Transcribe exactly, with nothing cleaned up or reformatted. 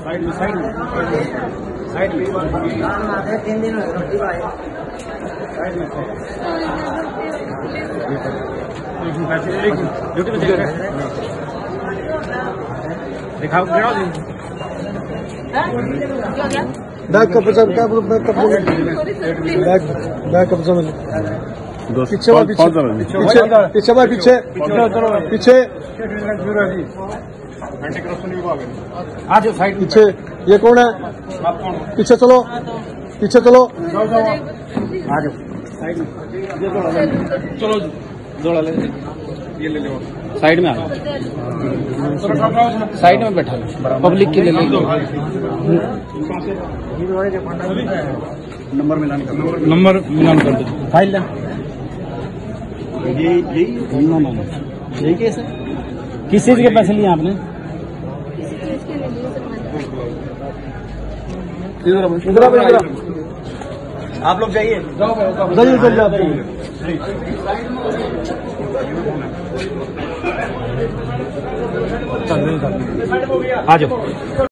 Side में side में side में तीन दिन रोटी भाई साइड में ड्यूटी में दिखाओ गिराओ बैग कब सब क्या बैग कब बैग बैग कब समझ पीछे वाला पीछे पीछे पीछे भाई पीछे पीछे आ जाओ साइड पीछे। ये कौन है? पीछे चलो पीछे चलो आ जाओ साइड में चलो जोड़ा ले ये ले लो साइड में आ जाओ साइड में बैठा पब्लिक के लिए ले लो नंबर मिलान कर नंबर मिलान कर दो फाइल ले ये यही ना ना यही केस है। किस चीज के पैसे लिए आपने? इधर इधर आप लोग जाइए जाइए चल जाते आ जाओ।